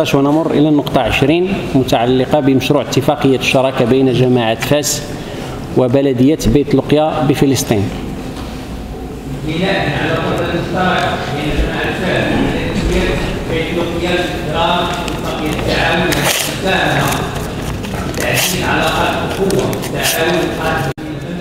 19 ونمر إلى النقطة 20 متعلقة بمشروع اتفاقية الشراكة بين جماعة فاس وبلدية بيت لقيا بفلسطين. بناء على الوطن المشترك بين جماعة فاس وبلدية بيت لقيا إجراء اتفاقية التعاون المساهمة في تعزيز علاقات الأخوة والتعاون القادم.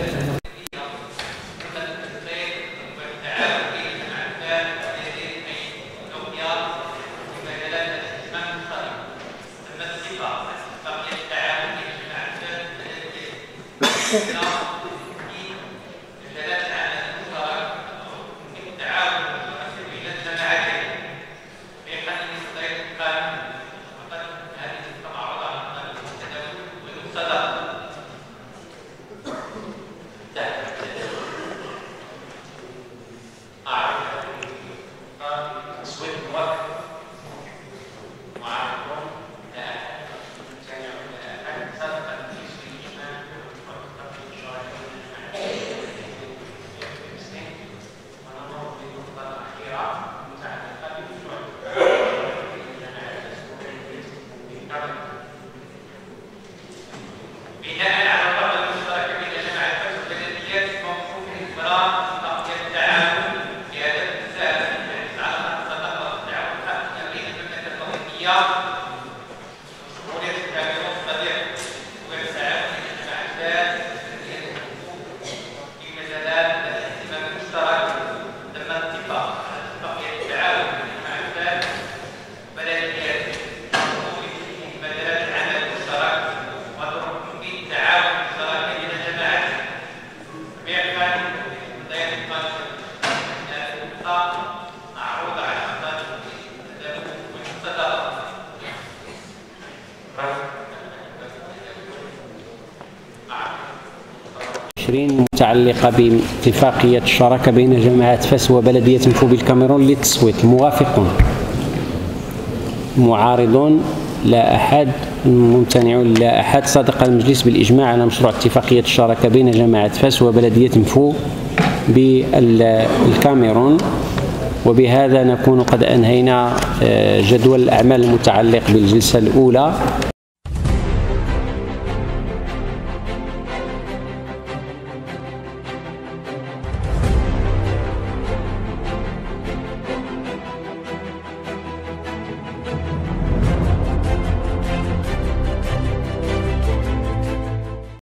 متعلقة باتفاقية الشراكة بين جماعة فاس وبلدية مفو بالكاميرون للتصويت. موافقون؟ معارضون؟ لا أحد. ممتنعون؟ لا أحد. صادق المجلس بالإجماع على مشروع اتفاقية الشراكة بين جماعة فاس وبلدية مفو بالكاميرون. وبهذا نكون قد أنهينا جدول الأعمال المتعلق بالجلسة الأولى.